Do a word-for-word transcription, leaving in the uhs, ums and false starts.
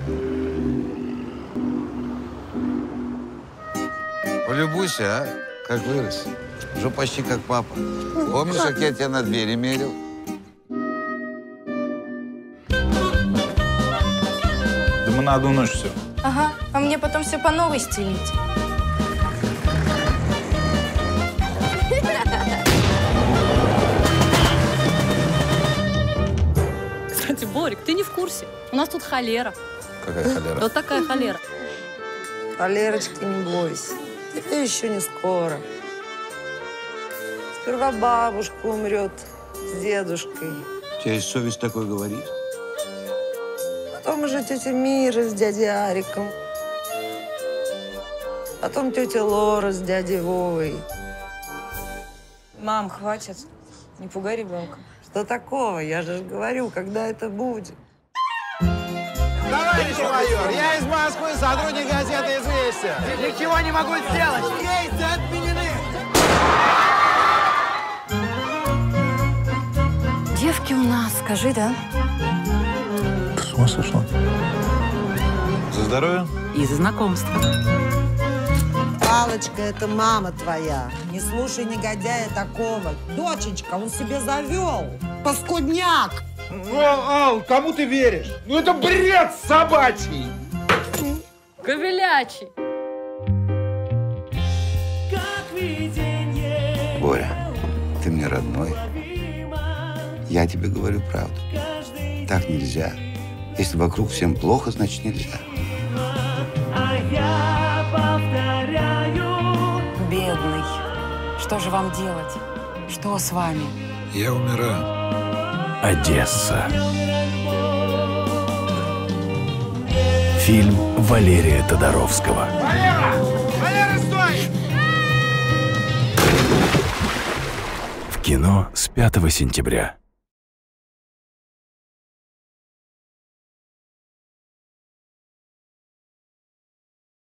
Полюбуйся, а? Как вырос. Уже почти как папа. Помнишь, как я тебя на двери мерил? Да мы на одну ночь все. Ага, а мне потом все по новой стелить. Кстати, Борик, ты не в курсе. У нас тут холера. Какая холера? Вот такая холера. Холерочка, не бойся. Тебе еще не скоро. Сперва бабушка умрет с дедушкой. У тебя есть совесть такое говорить? Потом уже тетя Мира с дядей Ариком. Потом тетя Лора с дядей Вовой. Мам, хватит. Не пугай ребенка. Что такого? Я же говорю, когда это будет. Товарищ майор, я из Москвы, сотрудник газеты «Известия». Ничего не могу сделать. Рейсы отменены. Девки у нас, скажи, да? С ума сошла? За здоровье? И за знакомство. Аллочка, это мама твоя. Не слушай негодяя такого. Дочечка, он себе завел. Паскудняк. Ну, Ал, кому ты веришь? Ну, это бред собачий. Ковелячий. Боря, ты мне родной. Я тебе говорю правду. Так нельзя. Если вокруг всем плохо, значит нельзя. Бедный. Что же вам делать? Что с вами? Я умираю. Одесса. Фильм Валерия Тодоровского. Валера! Валера, стой! В кино с пятого сентября.